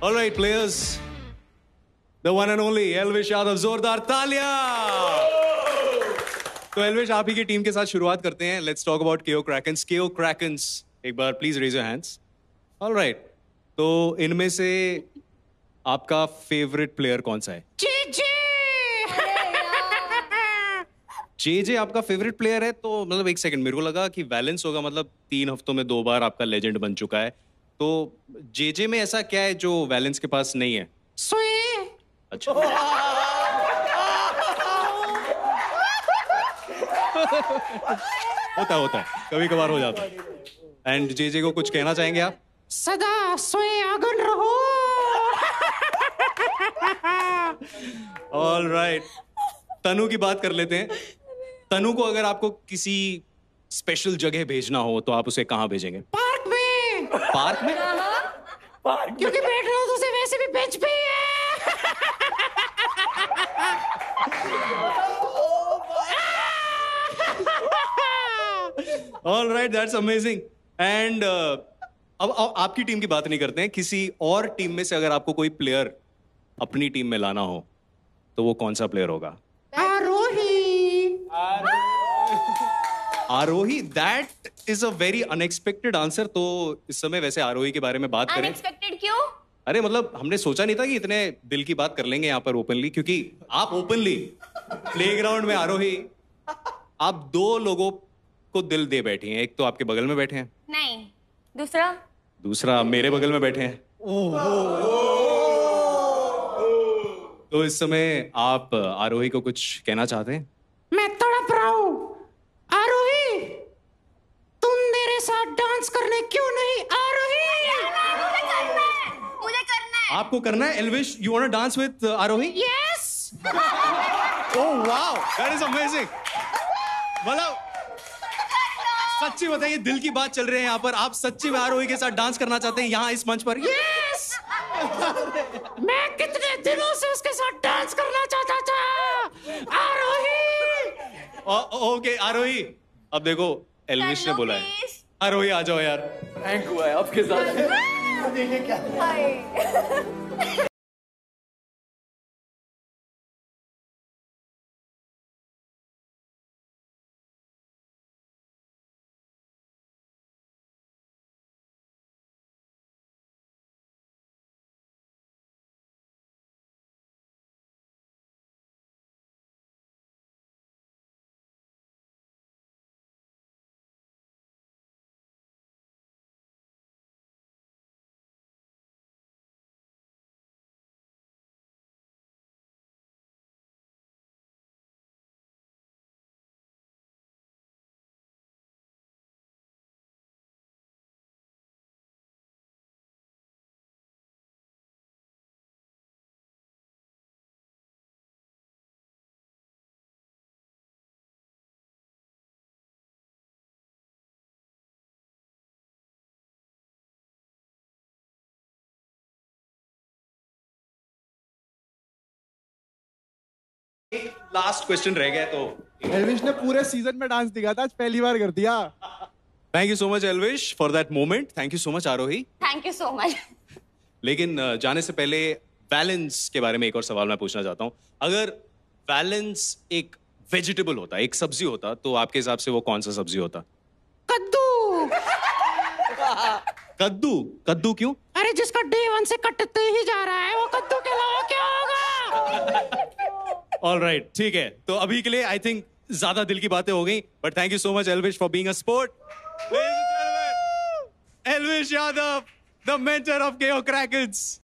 All right, players. The one and only Elvish Yadav, जोरदार तालियां। तो एल्विश आप ही की टीम के साथ शुरुआत करते हैं। Let's talk about KO Krakens. KO Krakens, एक बार please raise your hands. All right. तो इनमें से आपका फेवरेट प्लेयर कौन सा है? जे आपका फेवरेट प्लेयर है? तो मतलब एक सेकंड, मेरे को लगा कि बैलेंस होगा, मतलब 3 हफ्तों में 2 बार आपका लेजेंड बन चुका है। तो जे में ऐसा क्या है जो बैलेंस के पास नहीं है? अच्छा। होता है कभी कभार हो जाता है। एंड जे को कुछ कहना चाहेंगे आप? सदा सोए आगन रहो। ऑल राइट, तनु की बात कर लेते हैं। तनु को अगर आपको किसी स्पेशल जगह भेजना हो तो आप उसे कहाँ भेजेंगे? पार्क में। पार्क में? पार्क क्योंकि बैठ रहा हूँ तो उसे वैसे भी बेंच पे ही है। All right, that's amazing. And अब आपकी टीम की बात नहीं करते हैं, किसी और टीम में से अगर आपको कोई प्लेयर अपनी टीम में लाना हो तो वो कौन सा प्लेयर होगा? Arohi, that is a very unexpected answer. तो इस समय वैसे आरोही के बारे में बात करें। अनएक्सपेक्टेड क्यों? अरे मतलब हमने सोचा नहीं था कि इतने दिल की बात कर लेंगे यहाँ पर ओपनली, क्योंकि आप ओपनली प्लेग्राउंड में आरोही आप 2 लोगों को दिल दे बैठी हैं। एक तो आपके बगल में बैठे हैं, नहीं, दूसरा मेरे बगल में बैठे हैं। तो इस समय आप आरोही को कुछ कहना चाहते हैं? मैं तड़प रहा हूँ। आरोही, तुम मेरे साथ डांस करने क्यों नहीं? आरोही, मुझे करना है। आपको करना है? Elvish, you want to dance with Arohi? Yes. Oh wow, that is amazing. मतलब सच्ची बताइए, दिल की बात चल रही है यहाँ पर, आप सच्ची में आरोही के साथ डांस करना चाहते हैं यहाँ इस मंच पर? यस। मैं कितने दिनों से उसके साथ डांस करना चाहता था। आरोही। ओके आरोही, अब देखो एल्विश ने बोला है। आरोही आ जाओ यार। रैंक हुआ है आपके साथ। देखिए क्या लास्ट क्वेश्चन रह गया। तो एल्विश ने पूरे सीजन में डांस दिखा था, आज पहली बार कर दिया। Thank you so much Elvish for that moment. Thank you so much Arohi. Thank you so much. लेकिन जाने से पहले बैलेंस के बारे में एक और सवाल मैं पूछना चाहता हूं। अगर बैलेंस एक वेजिटेबल होता, एक सब्जी होता, तो आपके हिसाब से वो कौन सा सब्जी होता? कद्दू। कद्दू? कद्दू क्यों? अरे जिसका डे 1 से कटते ही जा रहा है वो कद्दू के अलावा क्या होगा? ऑल राइट, ठीक है। तो अभी के लिए आई थिंक ज्यादा दिल की बातें हो गई, but thank you so much Elvish for being a sport. Elvish Yadav, the mentor of KO Krakens।